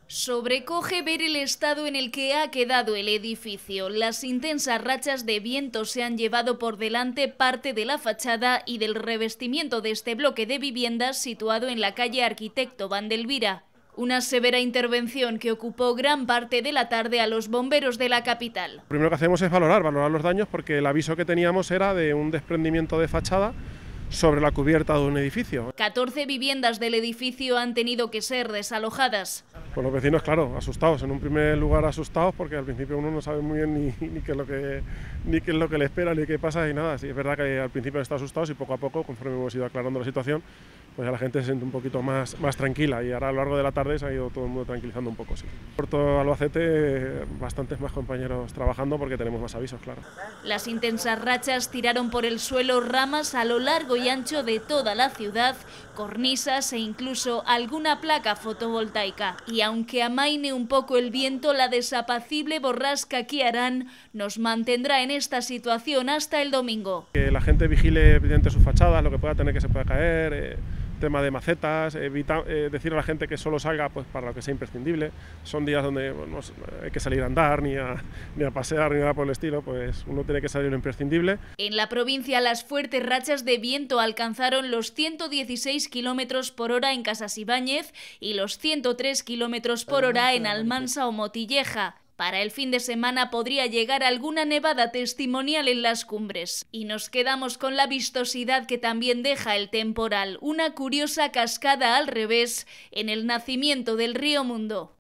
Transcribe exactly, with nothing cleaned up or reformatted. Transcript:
Sobrecoge ver el estado en el que ha quedado el edificio. Las intensas rachas de viento se han llevado por delante parte de la fachada y del revestimiento de este bloque de viviendas situado en la calle Arquitecto Vandelvira. Una severa intervención que ocupó gran parte de la tarde a los bomberos de la capital. Lo primero que hacemos es valorar, valorar los daños, porque el aviso que teníamos era de un desprendimiento de fachada sobre la cubierta de un edificio. catorce viviendas del edificio han tenido que ser desalojadas. Pues los vecinos, claro, asustados, en un primer lugar asustados, porque al principio uno no sabe muy bien ni, ni, qué, es lo que, ni qué es lo que le espera, ni qué pasa, y nada. Sí, es verdad que al principio está asustados y poco a poco, conforme hemos ido aclarando la situación, pues ya la gente se siente un poquito más, más tranquila, y ahora a lo largo de la tarde se ha ido todo el mundo tranquilizando un poco. Sí. Por todo Albacete, bastantes más compañeros trabajando porque tenemos más avisos, claro. Las intensas rachas tiraron por el suelo ramas a lo largo y ancho de toda la ciudad, cornisas e incluso alguna placa fotovoltaica. Y aunque amaine un poco el viento, la desapacible borrasca Kiaran nos mantendrá en esta situación hasta el domingo. Que la gente vigile evidente sus fachadas, lo que pueda tener que se pueda caer, eh, tema de macetas, evita, eh, decir a la gente que solo salga pues para lo que sea imprescindible. Son días donde bueno, no hay que salir a andar, ni a, ni a pasear, ni nada por el estilo, pues uno tiene que salir lo imprescindible. En la provincia las fuertes rachas de viento alcanzaron los ciento dieciséis kilómetros por hora en Casasibáñez y los ciento tres kilómetros por hora en Almansa o Motilleja. Para el fin de semana podría llegar alguna nevada testimonial en las cumbres. Y nos quedamos con la vistosidad que también deja el temporal, una curiosa cascada al revés en el nacimiento del río Mundo.